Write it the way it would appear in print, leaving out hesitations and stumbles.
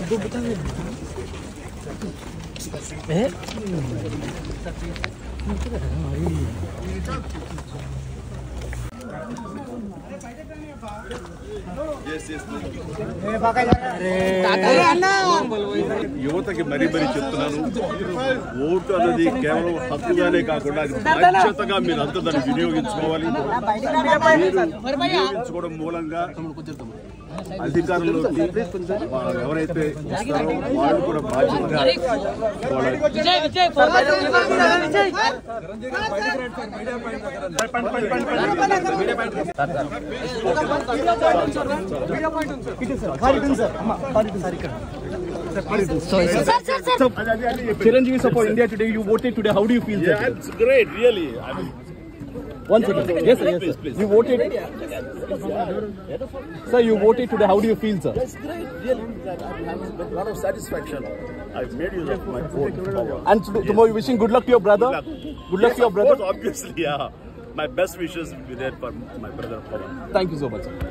యువతకి మరీ చెప్తున్నాను, ఓటు అనేది కేవలం హక్కుగానే కాకుండా అది బాధ్యతగా మీరు అంతా దాన్ని వినియోగించుకోవాలి. వినియోగించుకోవడం మూలంగా అధికారంలోకి ఎవరైతే వస్తారో వాళ్ళు కూడా బాధ్యతగా Chiranjeevi support India today. You voted today. How do you feel? Yeah, it's great, really. I mean, one second. Yes, sir. Yes, sir. Please. You voted. Sir, you voted today. How do you feel, sir? It's great, really. I have a lot of satisfaction. I've made use of my vote power. And tomorrow, you wishing good luck to your brother. Good luck to your brother. Of course, obviously, yeah. My best wishes will be there for my brother. Thank you so much, sir.